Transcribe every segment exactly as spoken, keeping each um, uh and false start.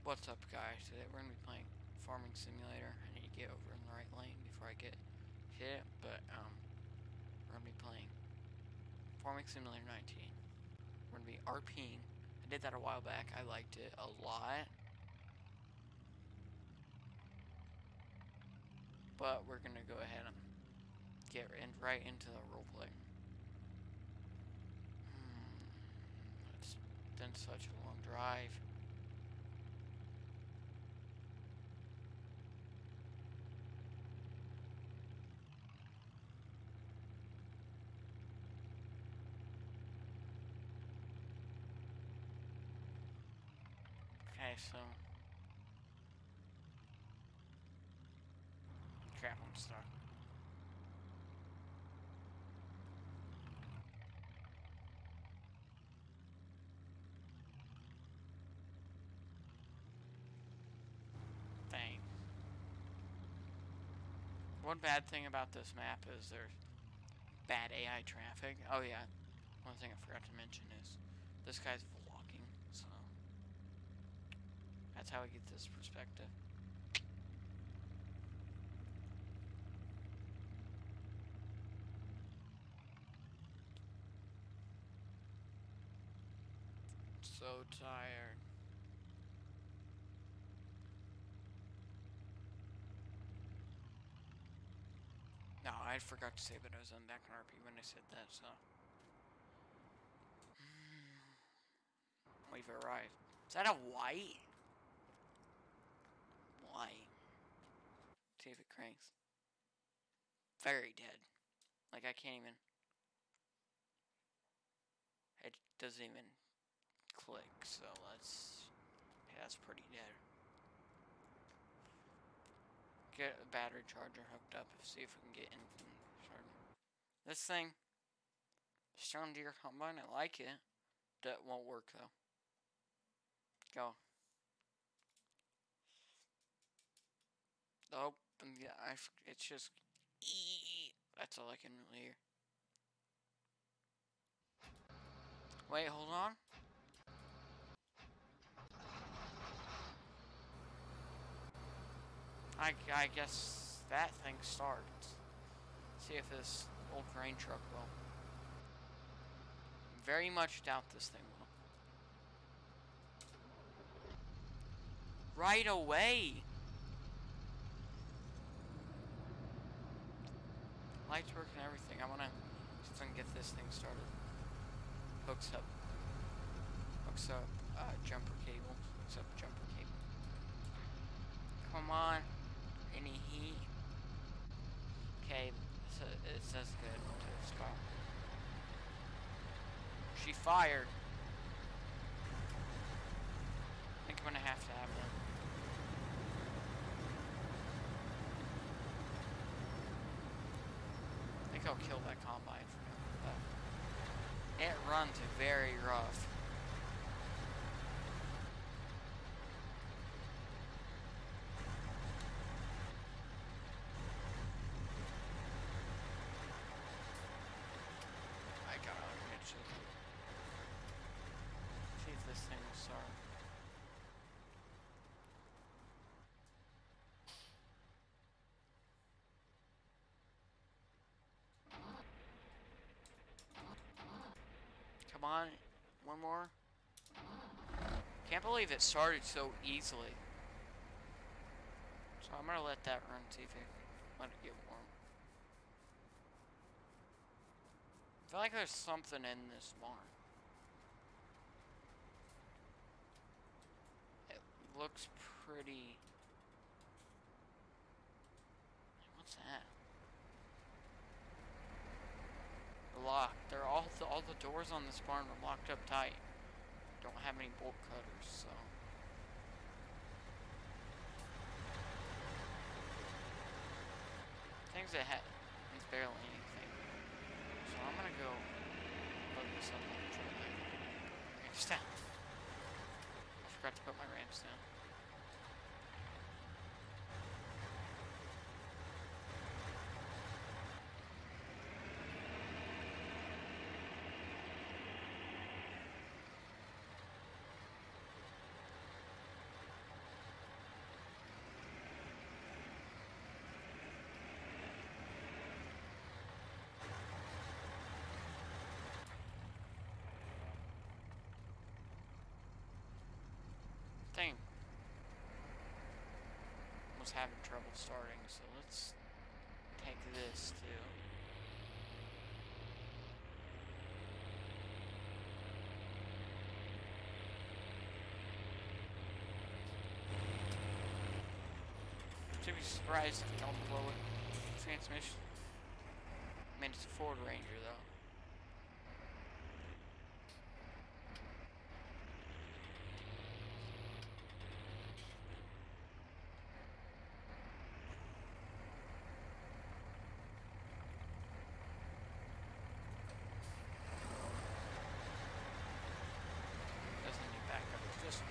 What's up, guys? Today we're going to be playing Farming Simulator. I need to get over in the right lane before I get hit, but um, we're going to be playing Farming Simulator nineteen. We're going to be RPing. I did that a while back. I liked it a lot. But we're going to go ahead and get in, right into the roleplay. Hmm, it's been such a long drive. Okay, so... Crap, I'm stuck. Dang. One bad thing about this map is there's bad A I traffic. Oh yeah, one thing I forgot to mention is this guy's vlogging, so that's how we get this perspective. So tired. No, I forgot to say that I was on back on R P when I said that, so. We've arrived. Is that a white? White. See if it cranks. Very dead. Like, I can't even. It doesn't even click, so let's. Yeah, that's pretty dead. Get a battery charger hooked up and see if we can get in from the charger. This thing, John Deere combine, I like it. That won't work though. Go. Oh, yeah, I, it's just. That's all I can really hear. Wait, hold on. I, I guess that thing starts. See if this old grain truck will. Very much doubt this thing will. Right away! Lights work and everything. I wanna see if I can get this thing started. Hooks up. Hooks up uh, jumper cable. Hooks up jumper cable. Come on. Any heat? Okay, so it says good to stop. She fired. I think I'm gonna have to have that. I think I'll kill that combine for now. But it runs very rough. I gotta unhitch it. See if this thing will start. Come on, one more. Can't believe it started so easily. So I'm gonna let that run, see if it let it get warm. I feel like there's something in this barn. It looks pretty. What's that? Locked. They're all the, all the doors on this barn are locked up tight. Don't have any bolt cutters, so. Things that ha it's barely anything. So I'm gonna go plug this up on the truck. Ramps down. I forgot to put my ramps down. was having trouble starting, so let's take this too. Should be surprised if it don't blow it. Transmission. I mean, it's a Ford Ranger though. Doesn't need backup. Just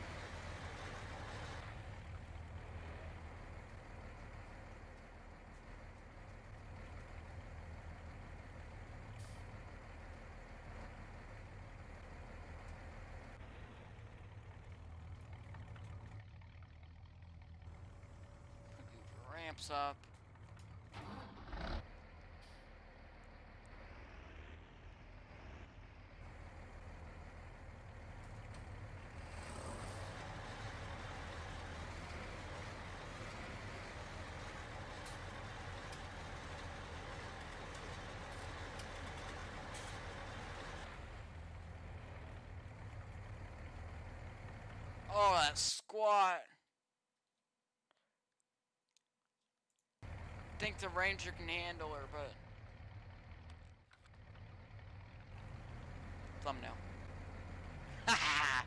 ramps up. Oh, that squat. I think the Ranger can handle her, but thumbnail. Haha.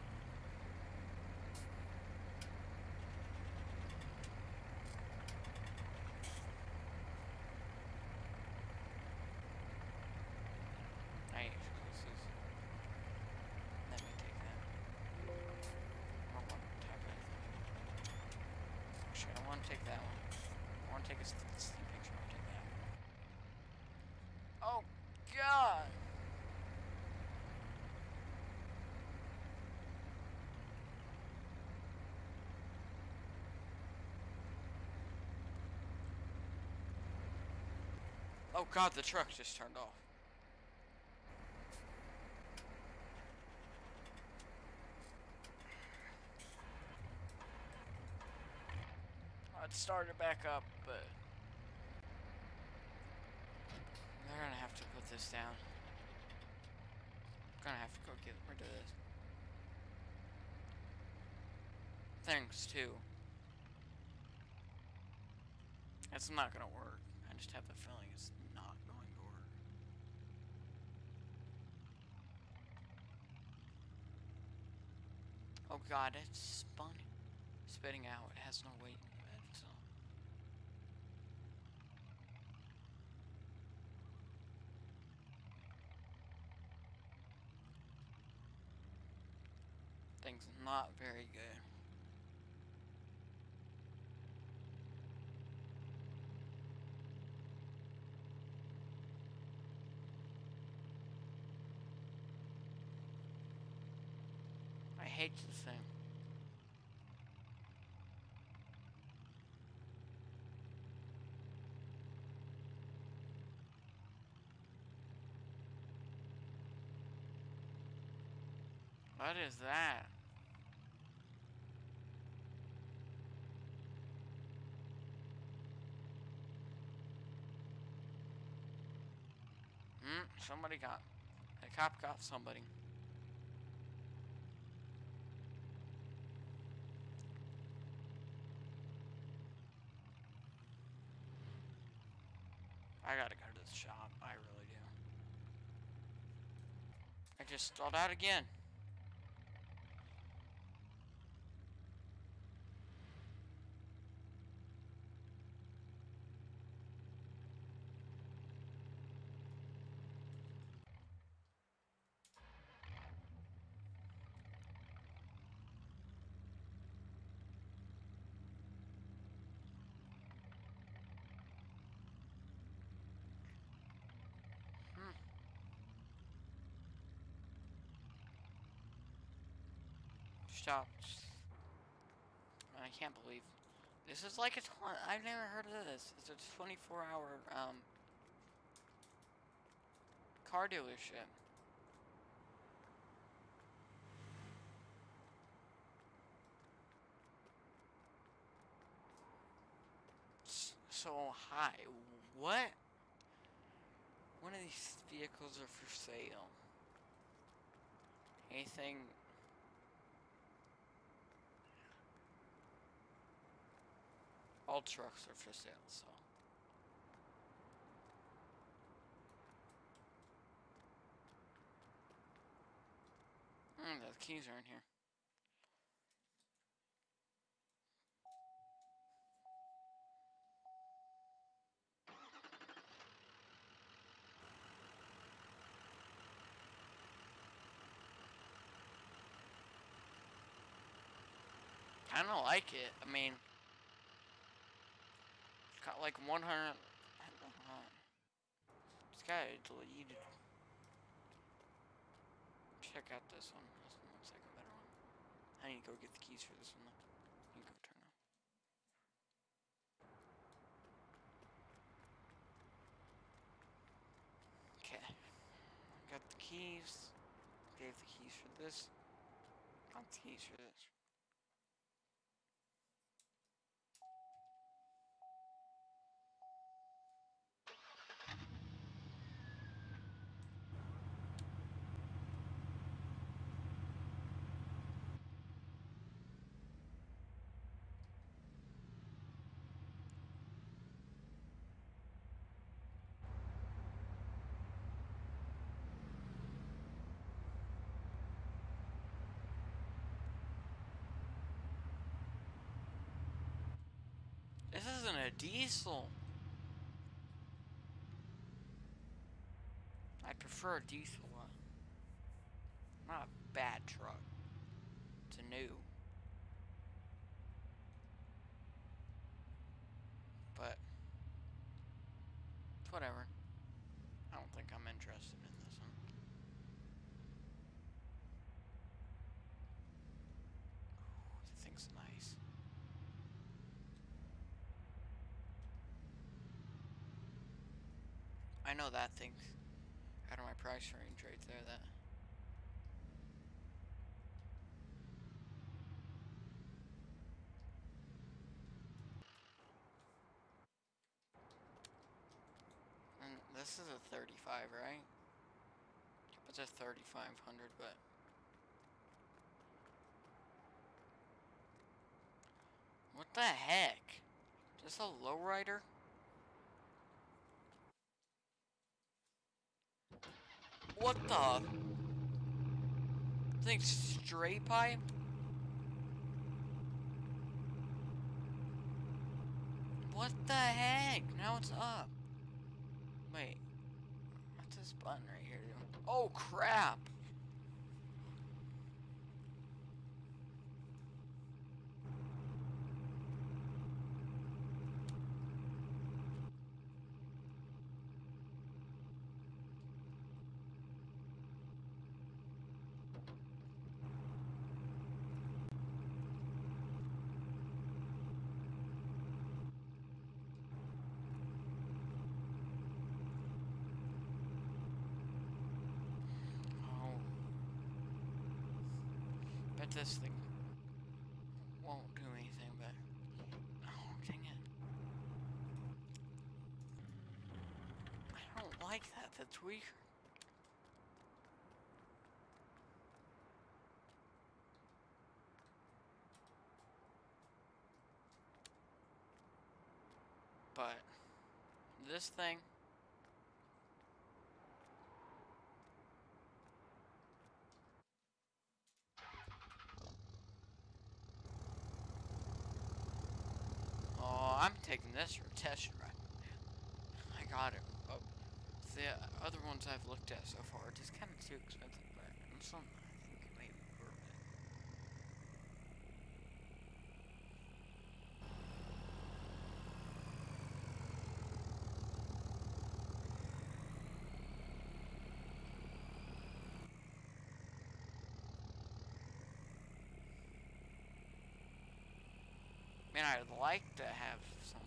I hate excuses. Let me take that. I don't want to type it. Actually, I don't want to take that one. I want to take a steam picture. I'll take that. Oh, God! Oh, God, the truck just turned off. I'd start it back up, but they're gonna have to put this down. I'm gonna have to go get rid of this. Thanks, too. It's not gonna work. I just have the feeling it's not going to work. Oh God, it's spun. Spitting out. It has no weight in it, so. Thing's not very good. I hate this thing. What is that? Hmm, somebody got... A cop got somebody. I gotta go to the shop. I really do. I just stalled out again. Hmm. Stop. I can't believe this is like a tw I've never heard of this. It's a twenty-four hour um car dealership. so high? What? One of these vehicles are for sale. Anything? All trucks are for sale, so. Hmm, the keys are in here. Kinda like it. I mean, got like one hundred. It's got it deleted. Check out this one. This one looks like a better one. I need to go get the keys for this one though. You can go turn on. Okay. Got the keys. Gave the keys for this. Got the keys for this. This isn't a diesel. I prefer a diesel one. Not a bad truck. It's a new. But it's whatever. I don't think I'm interested in this one. Ooh, the thing's nice. I know that thing's out of my price range right there. That. And this is a thirty-five, right? It's a thirty-five hundred, but what the heck? Just a lowrider? What the? Thing's straight pipe? What the heck? Now it's up. Wait. What's this button right here doing? Oh crap! Bet this thing won't do anything, but oh dang it. I don't like that, that's weird. But this thing, oh, I'm taking this for a test ride. I got it. Oh, the other ones I've looked at so far are just kind of too expensive, but I'm still, I think it may be worth it. Man, I'd like to have something.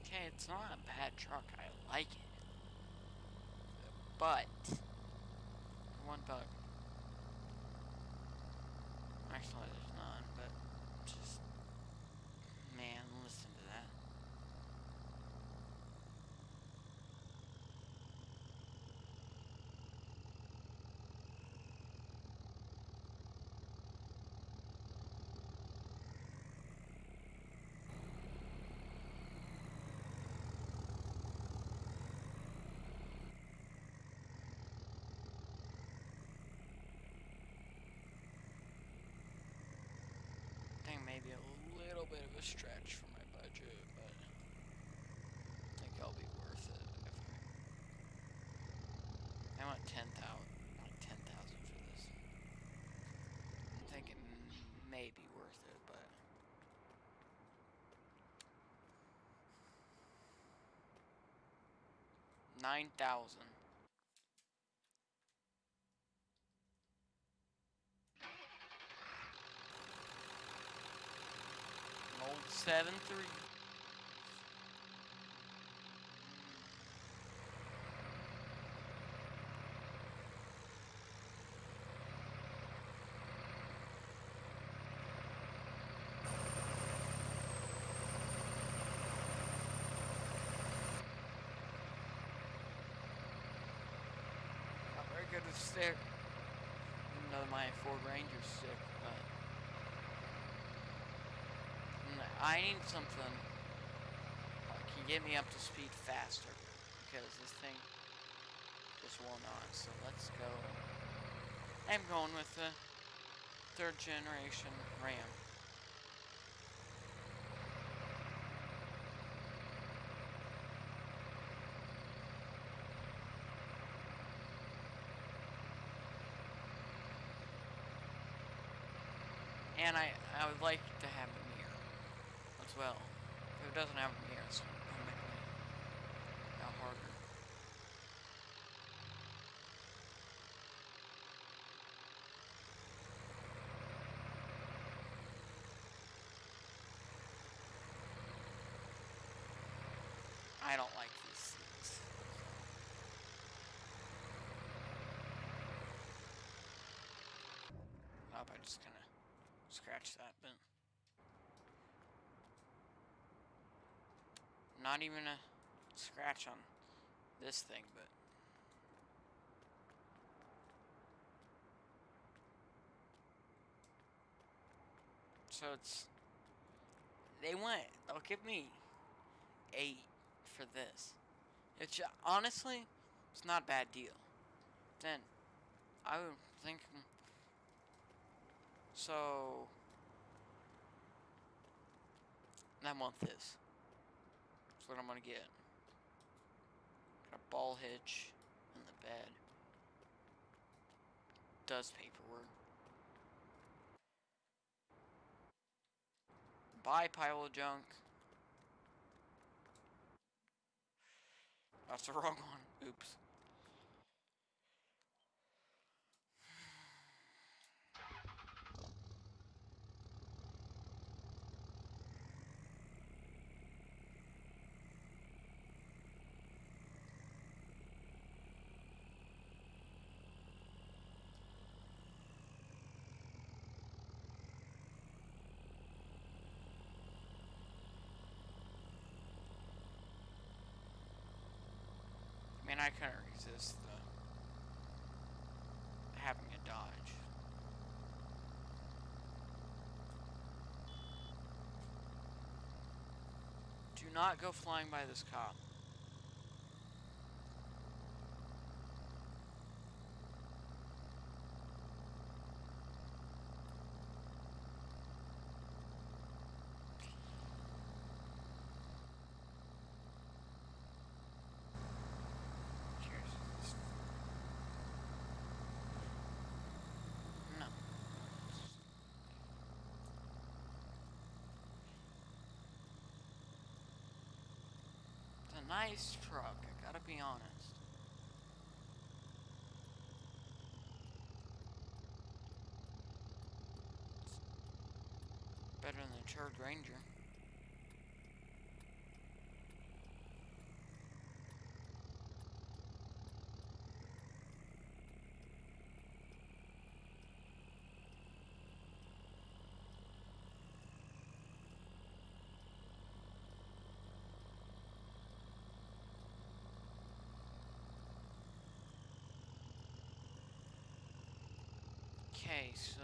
Okay, it's not a bad truck. I like it. But one bug. Actually, there's none, but just man, listen to that. I think maybe a little bit of a stretch for my budget, but I think I'll be worth it. If I, I want ten thousand, like ten thousand for this. I think it may be worth it, but nine thousand. An old seven three. Not very good with stick. Even though my Ford Ranger's sick, but I need something that can get me up to speed faster because this thing just will not. So let's go. I'm going with the third generation Ram. And I, I would like to have a mirror as well. If it doesn't have a mirror, it's gonna make me a lot harder. I don't like these seats. I hope I just kind of scratch that, but not even a scratch on this thing, but so it's they went. They'll give me eight for this. It's honestly, it's not a bad deal. Then I would think so. I want this. That's what I'm gonna get. Got a ball hitch in the bed. Does paperwork. Buy pile of junk. That's the wrong one. Oops. I mean, I couldn't resist the having a Dodge. Do not go flying by this cop. Cheers. No. It's a nice truck, I gotta be honest. Better than the Charge Ranger. Okay, so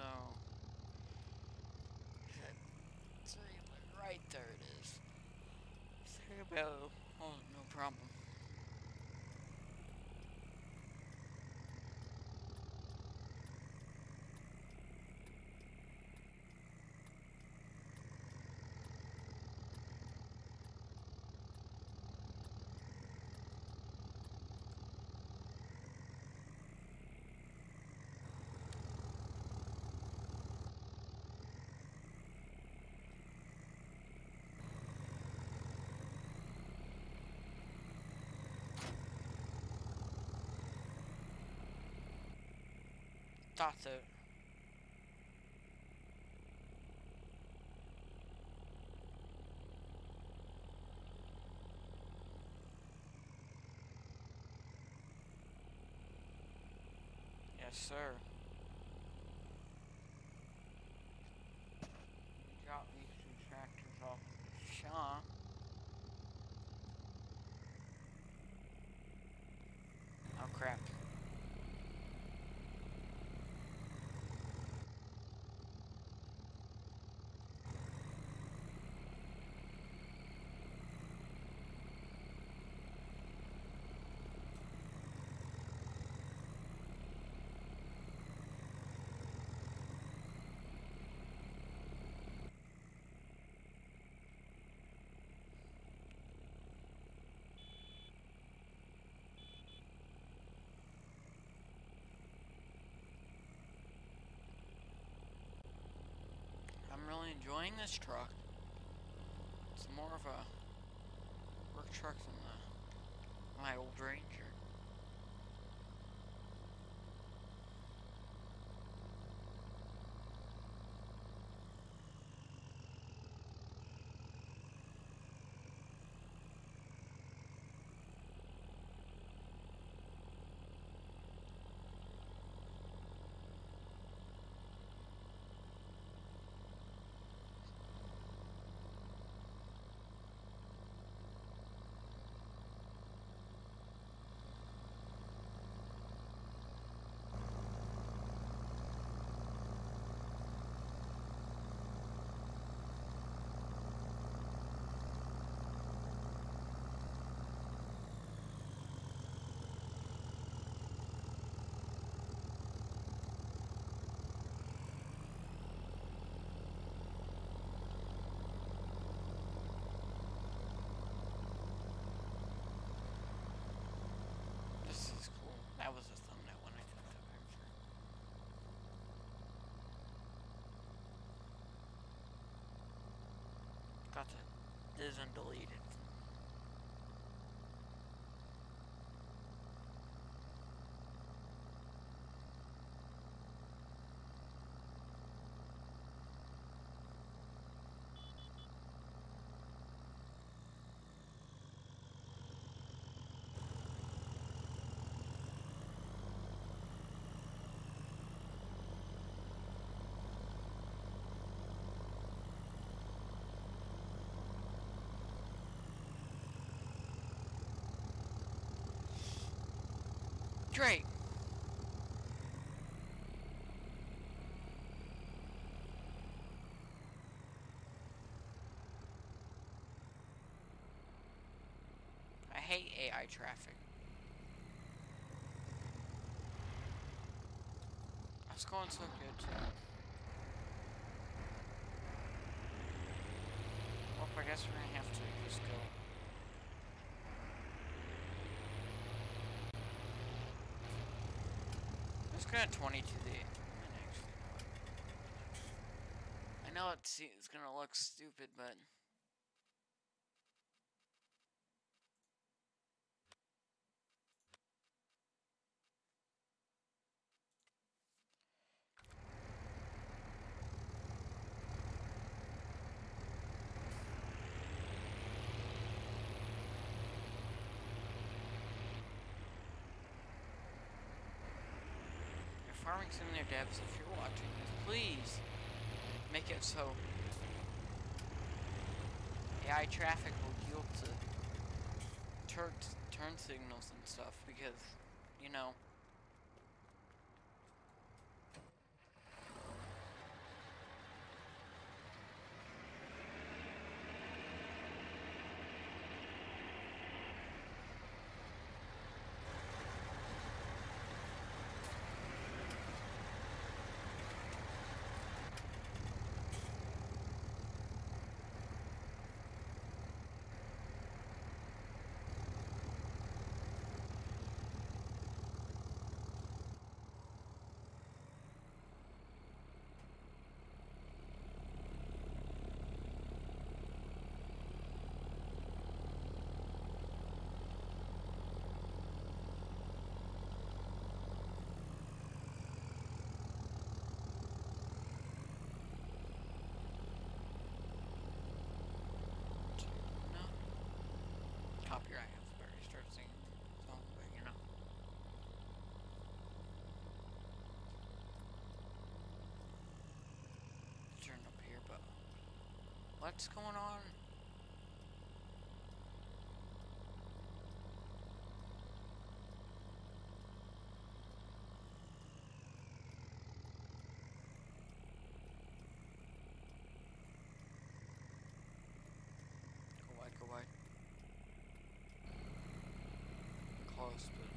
right there it is. Cerebell. Oh, no problem. Thought so. Yes, sir. Drop these two tractors off the shop. Oh, crap. I'm really enjoying this truck. It's more of a work truck than the, my old Ranger. This is cool. That was a thumbnail when I took that picture. Got the isn't deleted. Great. I hate A I traffic. It's going so good too. Well, I guess we're gonna have to just go. It's gonna twenty-two the I know it's it's gonna look stupid, but Farming Simulator devs, if you're watching this, please make it so A I traffic will yield to turn turn signals and stuff, because, you know, What's going on? Go wide, go wide. Close, but...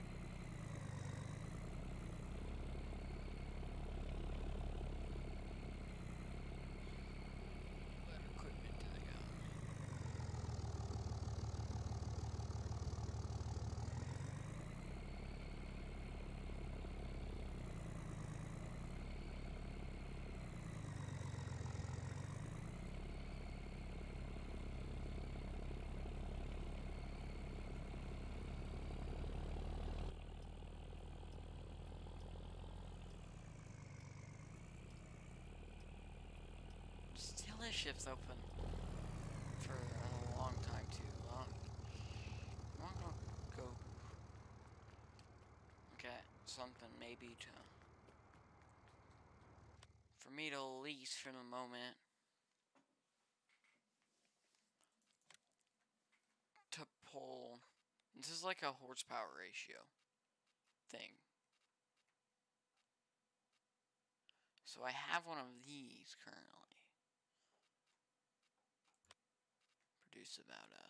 Let equipment to the go. Still this ship's open for a long time too. Long. I'm gonna go get something maybe to for me to lease for the moment to pull. This is like a horsepower ratio thing. So I have one of these currently. Produce about a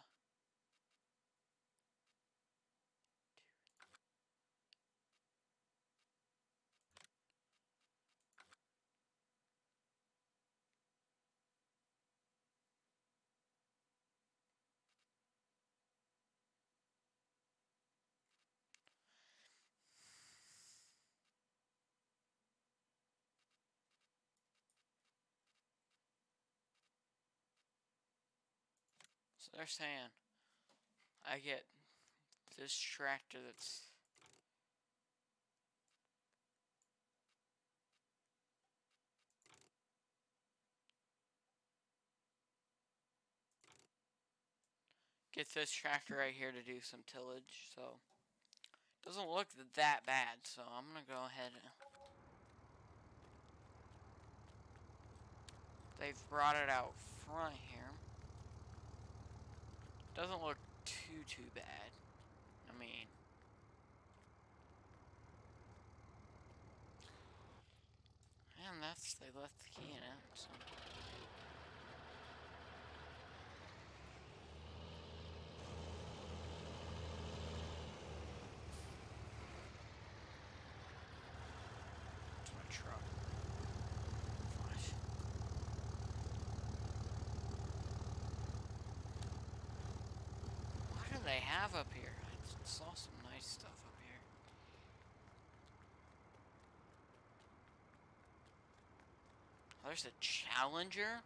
so they're saying I get this tractor that's get this tractor right here to do some tillage, so it doesn't look that bad, so I'm gonna go ahead and they've brought it out front here. Doesn't look too too bad. I mean, and that's they left the key in it, so it's my truck. Flash. What do they have up here? I saw some nice stuff up here. Oh, there's a Challenger.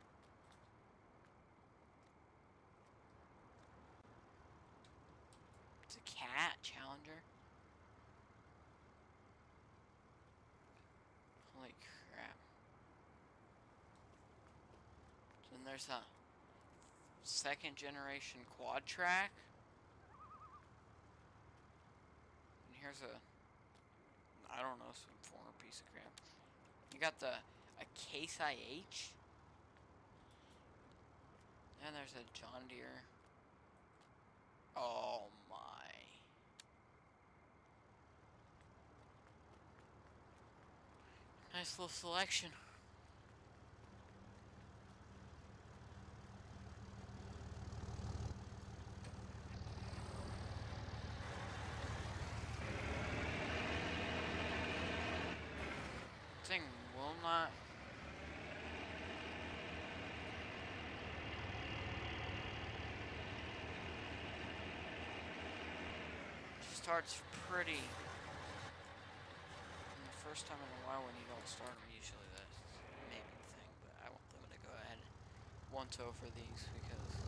It's a cat Challenger. Holy crap. Then there's a second generation quad track. And here's a, I don't know, some former piece of crap. You got the, a Case I H. And there's a John Deere. Oh my. Nice little selection. Thing will not. Starts pretty. And the first time in a while when you don't start them, usually that's maybe the thing. But I want them to go ahead and once over these because.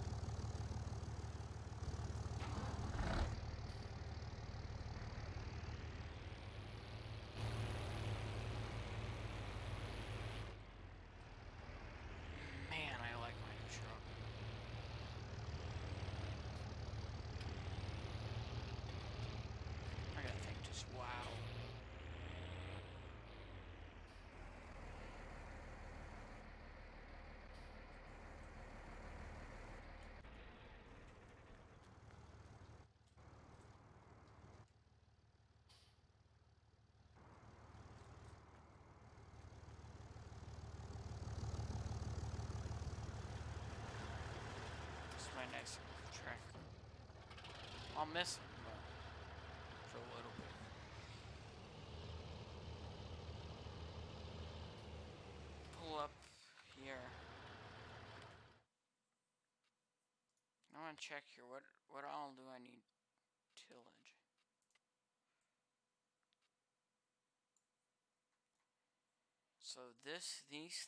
Man, I like my new truck. I gotta think just wow. my nice track. I'll miss him, but for a little bit. Pull up here. I want to check here. What what all do I need? Tillage. So this these.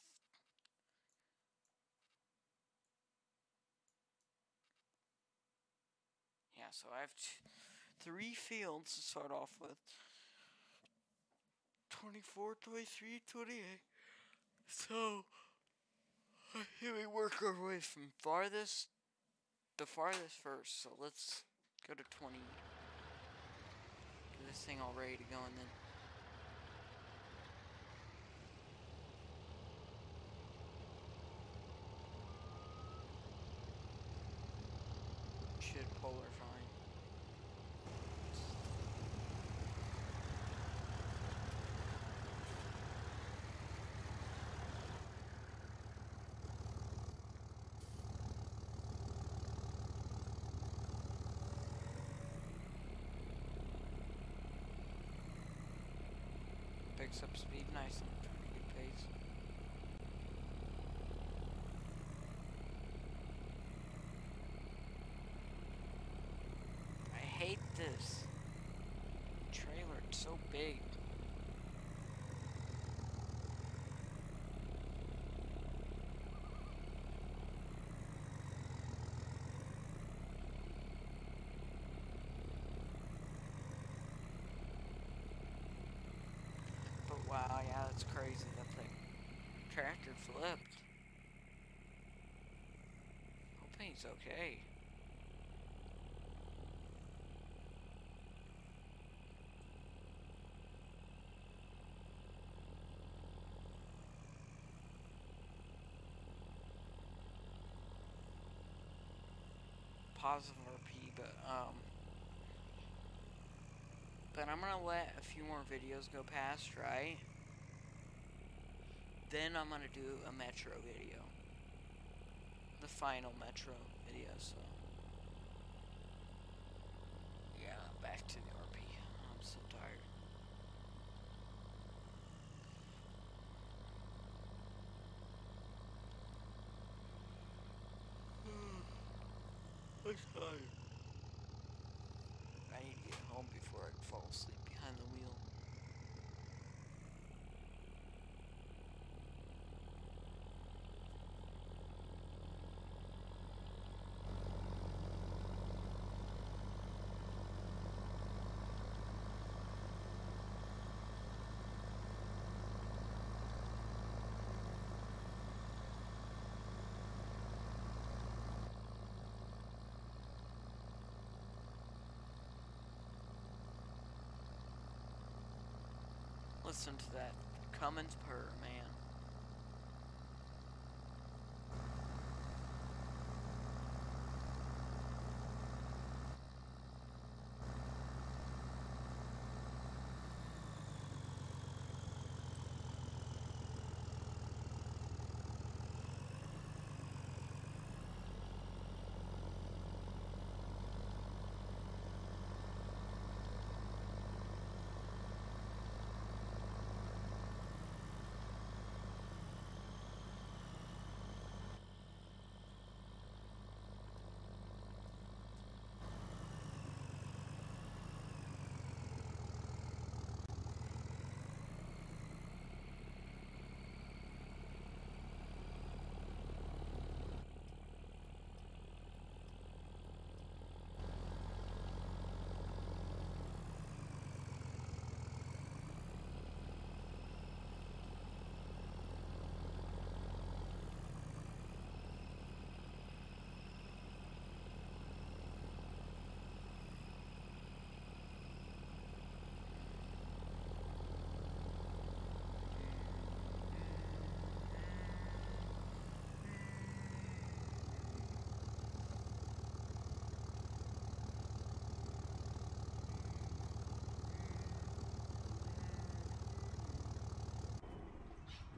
Yeah, so I have t three fields to start off with. twenty-four, twenty-three, twenty-eight. So, here we work our way from farthest, the farthest first. So let's go to twenty. Get this thing all ready to go and then. Should polar fine. Picks up speed nice and pretty good pace. I hate this trailer, it's so big. But wow, yeah, that's crazy. That thing tractor flipped. Hoping he's okay. Positive R P, but um but I'm gonna let a few more videos go past, right? Then I'm gonna do a Metro video. The final Metro video, so yeah, back to the R P. I'm so tired. I'm tired. I need to get home before I fall asleep behind the wheel. Listen to that Cummins purr, man.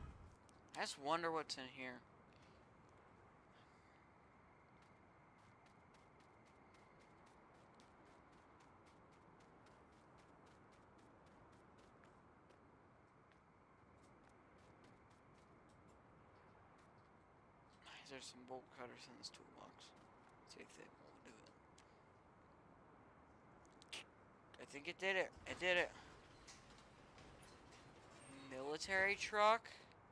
I just wonder what's in here. Because there's some bolt cutters in this toolbox. See if they will do it. I think it did it. It did it. Military truck.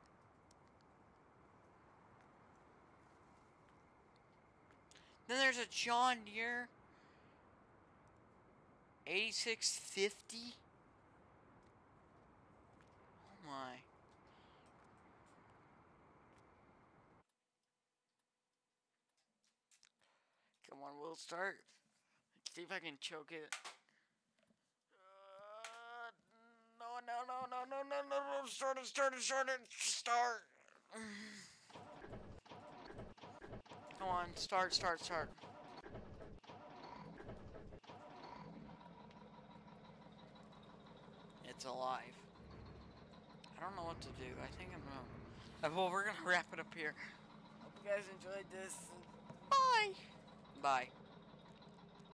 Then there's a John Deere eighty-six fifty. Oh my. Come on, we'll start. Let's see if I can choke it. Uh, no, no, no, no, no, no, no, no. Start it, start it, start it, start. Come on, start, start, start. It's alive. I don't know what to do. I think I'm gonna... Well, we're gonna wrap it up here. Hope you guys enjoyed this. Bye! Bye.